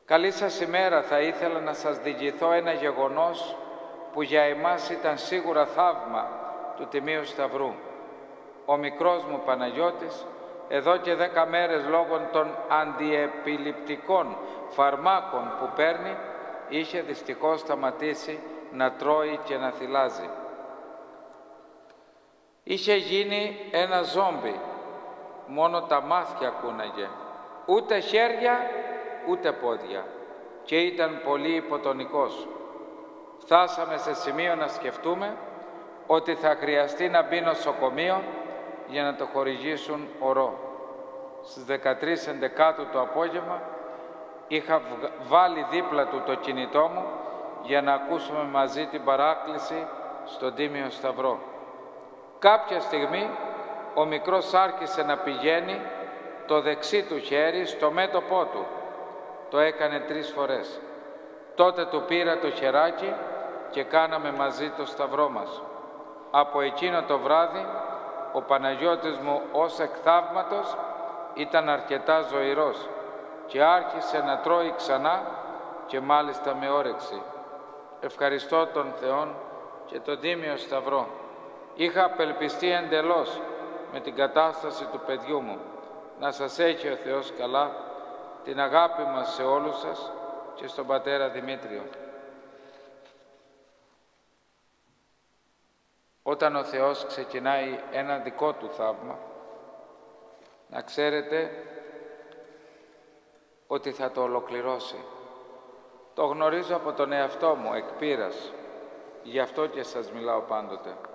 Καλή σας ημέρα. Θα ήθελα να σας διηγηθώ ένα γεγονός που για εμάς ήταν σίγουρα θαύμα του Τιμίου Σταυρού. Ο μικρός μου Παναγιώτης, εδώ και 10 μέρες λόγω των αντιεπιληπτικών φαρμάκων που παίρνει, είχε δυστυχώς σταματήσει να τρώει και να θυλάζει. Είχε γίνει ένα ζόμπι, μόνο τα μάτια κούναγε, ούτε χέρια ούτε πόδια και ήταν πολύ υποτονικός. Φτάσαμε σε σημείο να σκεφτούμε ότι θα χρειαστεί να μπει νοσοκομείο για να το χορηγήσουν ορό. Στις 13 Ενδεκάτου το απόγευμα είχα βάλει δίπλα του το κινητό μου για να ακούσουμε μαζί την παράκληση στον Τίμιο Σταυρό. Κάποια στιγμή ο μικρός άρχισε να πηγαίνει το δεξί του χέρι στο μέτωπό του. Το έκανε 3 φορές. Τότε του πήρα το χεράκι και κάναμε μαζί το σταυρό μας. Από εκείνο το βράδυ ο Παναγιώτης μου ως εκ θαύματος ήταν αρκετά ζωηρός και άρχισε να τρώει ξανά και μάλιστα με όρεξη. Ευχαριστώ τον Θεόν και τον Τίμιο Σταυρό. Είχα απελπιστεί εντελώς με την κατάσταση του παιδιού μου. Να σας έχει ο Θεός καλά, την αγάπη μας σε όλους σας και στον πατέρα Δημήτριο. Όταν ο Θεός ξεκινάει ένα δικό του θαύμα, να ξέρετε ότι θα το ολοκληρώσει. Το γνωρίζω από τον εαυτό μου εκ πείρας, γι' αυτό και σας μιλάω πάντοτε.